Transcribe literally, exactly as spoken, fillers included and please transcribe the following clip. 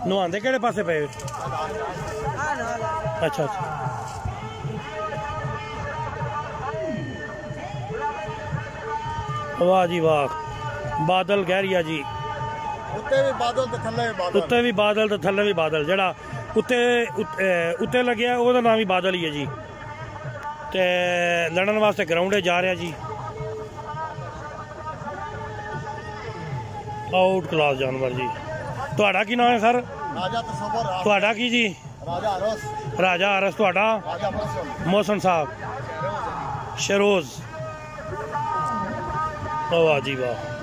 नहांदे केड़े पासे पे? अच्छा अच्छा वाह जी वाह, बादल गहरिया जी, उत्ते भी बादल ते थल्ले भी बादल, उत्ते भी बादल ते थल्ले भी बादल। जेड़ा उत्ते उत्ते लग्या ओहदा नाम भी बादल ही है जी। ते लड़न वास्ते ग्राउंड जा रहा जी। आउट क्लास जानवर जी। तुहाडा की नाम है सर? राजा तसव्वुर। तुहाडा की जी? राजा हरस। राजा हरस। तुहाडा? राजा मौसम। मौसम साहब। शरोज। वाह जी वाह।